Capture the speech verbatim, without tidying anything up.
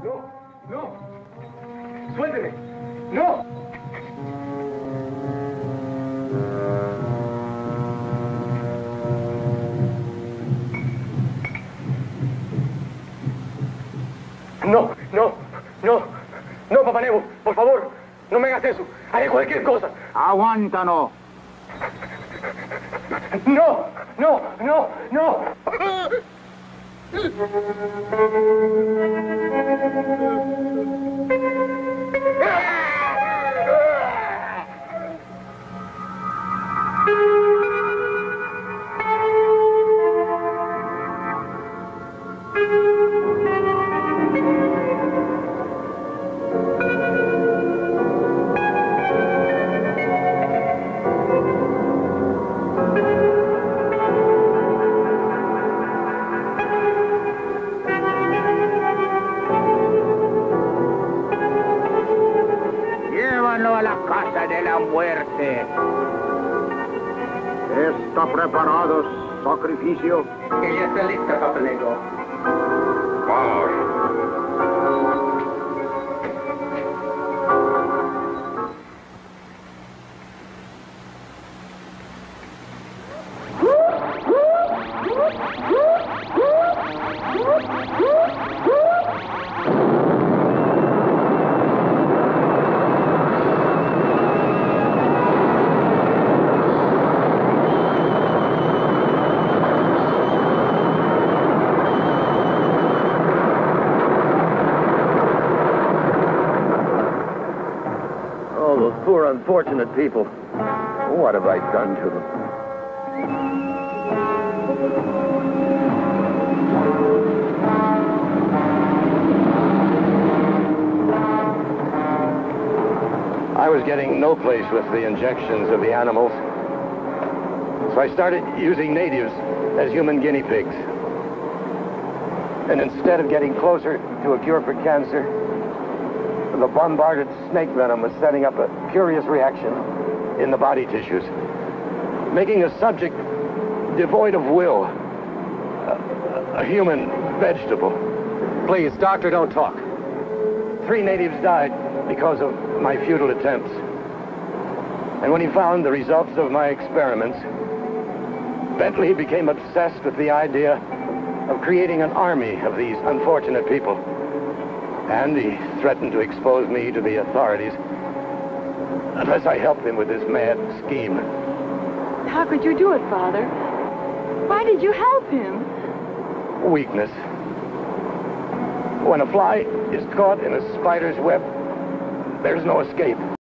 No, no. Suélteme. No. No, no, no. No, Papá Nebo, por favor, no me hagas eso. Haré cualquier cosa. Aguántalo. No, no, no, no. A la casa de la muerte. ¿Está preparado sacrificio? Que ya está lista, Papá Nebo. Vamos. Poor unfortunate people. What have I done to them? I was getting no place with the injections of the animals, so I started using natives as human guinea pigs. And instead of getting closer to a cure for cancer, the bombarded snake venom was setting up a curious reaction in the body tissues, making a subject devoid of will, a, a human vegetable. Please, doctor, don't talk. Three natives died because of my futile attempts. And when he found the results of my experiments, Bentley became obsessed with the idea of creating an army of these unfortunate people. And he threatened to expose me to the authorities unless I helped him with his mad scheme. How could you do it, Father? Why did you help him? Weakness. When a fly is caught in a spider's web, there's no escape.